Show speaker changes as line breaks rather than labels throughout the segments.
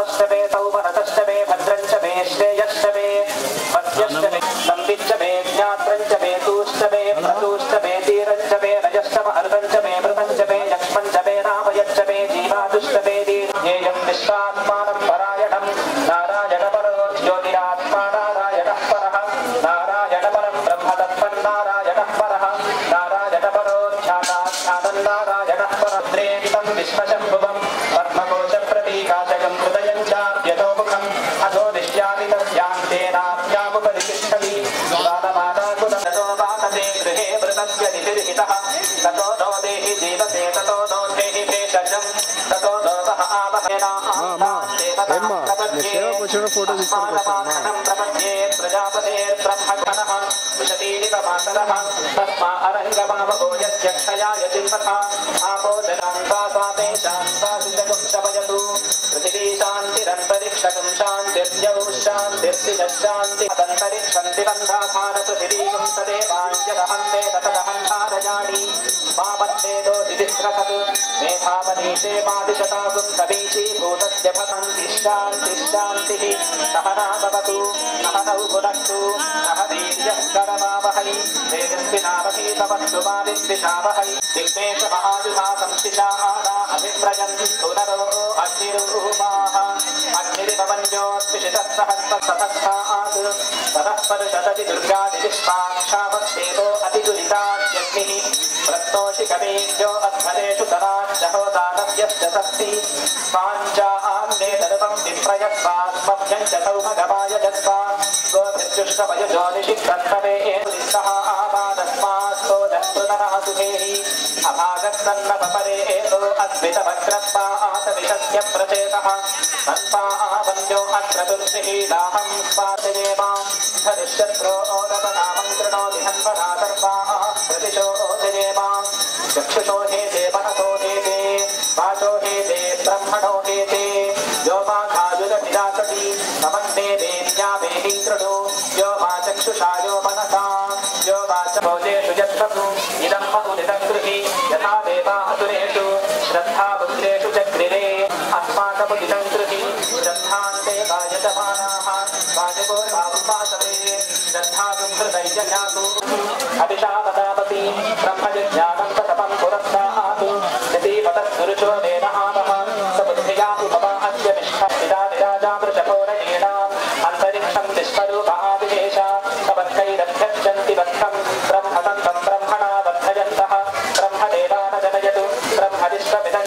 रामश्चमे सौमनतश्चमे भद्रञ्चमे श्रेयश्चमे वस्यश्चमे संविच्चमे ज्ञात्रञ्चमे तूश्चमे प्रतूश्चमे धीरञ्चमे रजश्चम अर्धञ्चमे मृतञ्चमे यक्ष्मञ्चमे रामयच्चमे जीवादुश्चमे दीर्घेयं विश्वात्मानं परायणं नारायणपरो ज्योतिरात्मा नारायणः परः नारायणपरं ब्रह्मतत्त्वं नारायणः परः नारायणपरो ध्यानाध्यानं नारायणः परद्रेवितं विश्वशम्भुवं पद्मकोशप्रतीकाशकं हृदयं चाप्यतोमुखम् अधो निश्यामितस्यान्तेनाप्यामुपरितिष्ठति बालमाताकुलं ततो वासते गृहे मृतस्य नितिर्हितः ततो नो देहि जीवते ततो नो देहि भेषजं ततो नो वह प्रपद्ये प्रजापतेर्ब्रह्मगणः विशतीनिकमातरः तस्मा अरङ्गमावको यस्यक्षयाय चिन्तथा आपो जनान्ता स्वातेषां स्वासितगुप्तमयतु पृथिवी शान्तिरन्तरिक्षकं शान्तिर्द्यौ शान्तिर्दिशशान्ति अदन्तरिक्षन्ति बन्धाधारपृथिवीं तदेवाञ्जदहन्ते ततदहं धारयामि मामद्वेदो दितिस्रसत् मेधावनीशे मादिशतागुं समीची भूतस्य भवन्ति शान्तिः सहना भवतु सहनौ भुनक्तु सह वीर्यः करवावहै तेजस्विनावधीतमस्तु मा विद्विषावहै विघ्नेश महायुधा संशिशाना अभिप्रयन्ति पुनरो अग्निरूपाः अग्निरिवन्योत्पिशितः सहस्रसहस्रात् ततः परुषदति दुर्गादिविश्वाक्षावस्तेतो अतिदुरिताद्यग्निः प्रत्तोषिकमेभ्यो अध्वरेषु तराश्चहो दानव्यश्च सस्ति स्वाञ्चान्ने तनुवं विप्रयस्वात्मभ्यं च सौभगवाय जस्वा गोभिर्जुष्टवयजोनिषि कर्तवे एतुरिष्टः आवादस्मास्तो जस्पृतनः सुखेहि अभागस्तन्नपरे एतो अद्वितवक्रस्वा आतविषस्य प्रचेतः सन्पा आवन्यो अक्रतुर्षिहीलाहं स्वातयेमां धनुष्यत्रो ओदपनामं कृणोति हन्वना सर्वा प्रतिशो ओदयेमां चक्षुषो हेते मनसो हेते वाचो हेते ब्रह्मणो हेते यो मा घायुगभिलासति समन्ते देव्यामेहि कृणु यो मा चक्षुषा यो मनसा यो वाच भोजेषु यत्सु इदं बहुनिदं गृहि यथा देवासुरेषु श्रद्धा पुत्रेषु चक्रिरे अस्माकमुदितं गृहि श्रद्धान्ते वायजमानाः वाजगोर्भावुपासते श्रद्धागुं हृदयजातु अभिषावदापति ब्रह्मज्ञानं तपं पुरस्तात् यतीवतस्सुरुचो वेदहावः सबुद्धिया उपवाहस्य निष्ठिदाजामृतघोरयेणाम् अन्तरिक्षं विश्वरूपादिशेष तवत्कैरध्यक्षन्ति बद्धं ब्रह्मतन्त्रं ब्रह्मणा बद्धयन्तः ब्रह्मदेवान जनयतु ब्रह्मविश्वमिदं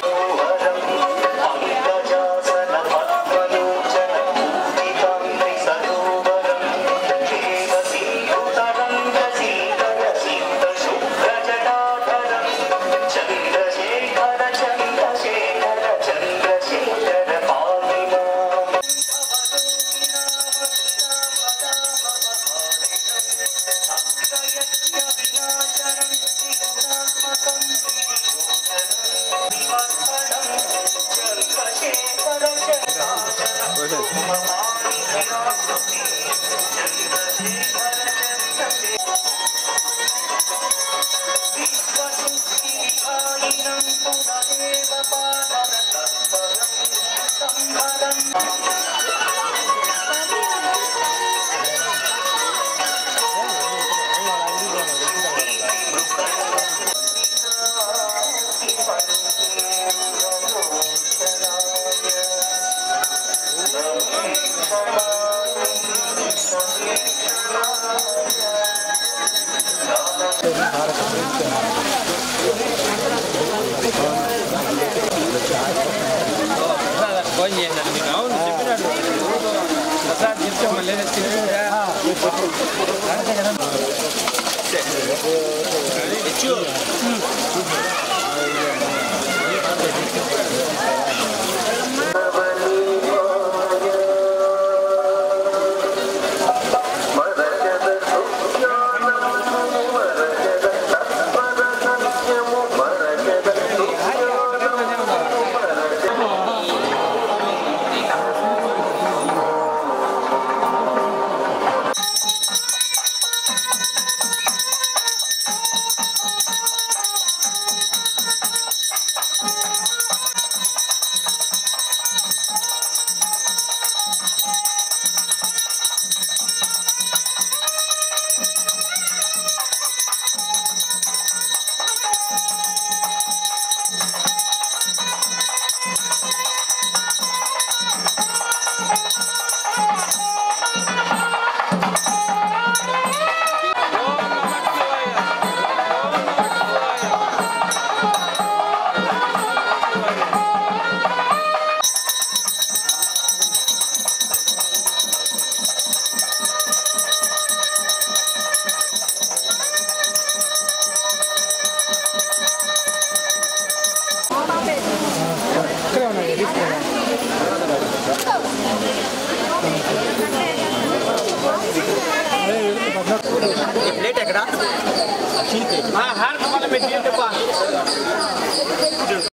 ప్లేట్ ఎక్కడ హార్ కపాల మీద